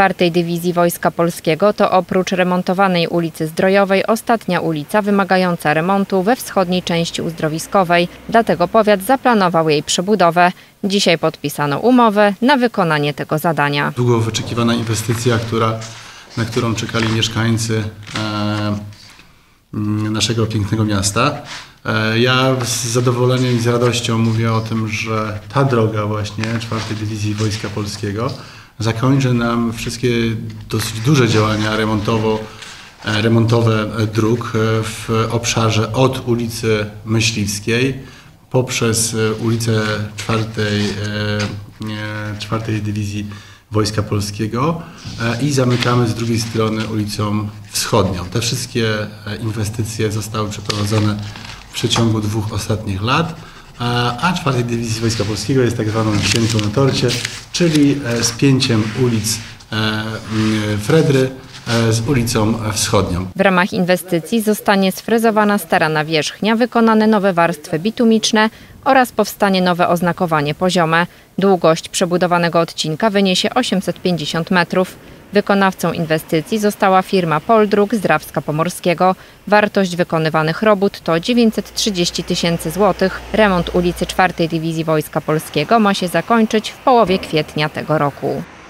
4. Dywizji Wojska Polskiego to oprócz remontowanej ulicy Zdrojowej ostatnia ulica wymagająca remontu we wschodniej części uzdrowiskowej. Dlatego powiat zaplanował jej przebudowę. Dzisiaj podpisano umowę na wykonanie tego zadania. Długo wyczekiwana inwestycja, na którą czekali mieszkańcy naszego pięknego miasta. Ja z zadowoleniem i z radością mówię o tym, że ta droga właśnie 4. Dywizji Wojska Polskiego zakończy nam wszystkie dosyć duże działania remontowe dróg w obszarze od ulicy Myśliwskiej poprzez ulicę 4. Dywizji Wojska Polskiego i zamykamy z drugiej strony ulicą Wschodnią. Te wszystkie inwestycje zostały przeprowadzone w przeciągu 2 ostatnich lat, a 4. Dywizji Wojska Polskiego jest tak zwaną wisienką na torcie, czyli spięciem ulic Fredry z ulicą Wschodnią. W ramach inwestycji zostanie sfrezowana stara nawierzchnia, wykonane nowe warstwy bitumiczne oraz powstanie nowe oznakowanie poziome. Długość przebudowanego odcinka wyniesie 850 metrów. Wykonawcą inwestycji została firma Poldruk z Drawska Pomorskiego. Wykonywanych robót to 930 000 złotych. Remont ulicy 4. Dywizji Wojska Polskiego ma się zakończyć w połowie kwietnia tego roku.